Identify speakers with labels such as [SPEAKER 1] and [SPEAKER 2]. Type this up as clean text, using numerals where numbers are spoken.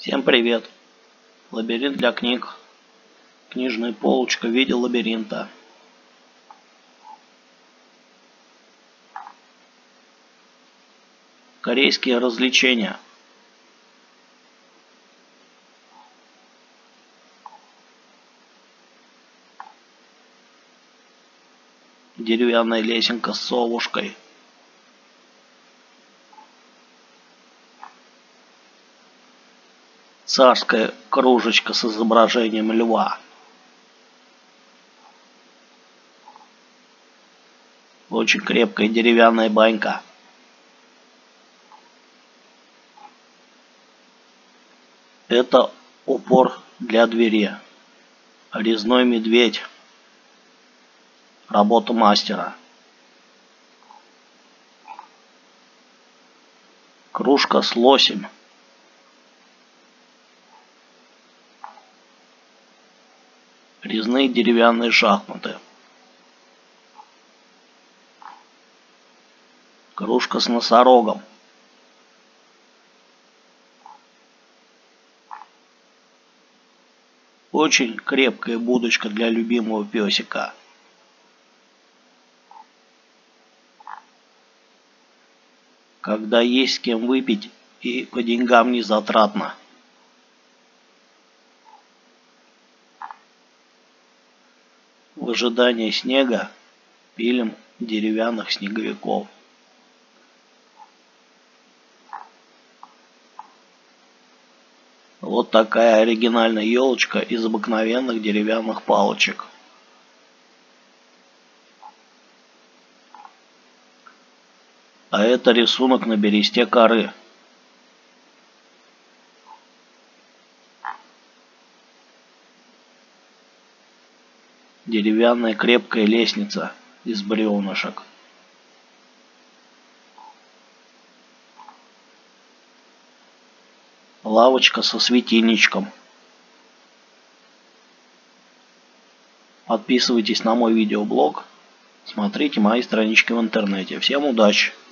[SPEAKER 1] Всем привет! Лабиринт для книг. Книжная полочка в виде лабиринта. Корейские развлечения. Деревянная лесенка с совушкой. Царская кружечка с изображением льва. Очень крепкая деревянная банька. Это упор для двери. Резной медведь. Работа мастера. Кружка с лосем. Резные деревянные шахматы. Кружка с носорогом. Очень крепкая будочка для любимого песика. Когда есть с кем выпить и по деньгам не затратно. В ожидании снега пилим деревянных снеговиков. Вот такая оригинальная елочка из обыкновенных деревянных палочек. А это рисунок на бересте коры. Деревянная крепкая лестница из бревнышек. Лавочка со светильничком. Подписывайтесь на мой видеоблог. Смотрите мои странички в интернете. Всем удачи!